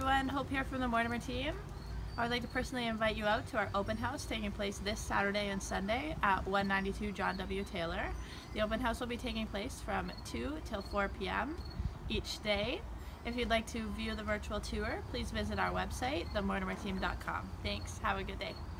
everyone, Hope here from the Mortimer team. I would like to personally invite you out to our open house taking place this Saturday and Sunday at 192 John W. Taylor. The open house will be taking place from 2 till 4 p.m. each day. If you'd like to view the virtual tour, please visit our website, themortimerteam.com. Thanks, have a good day.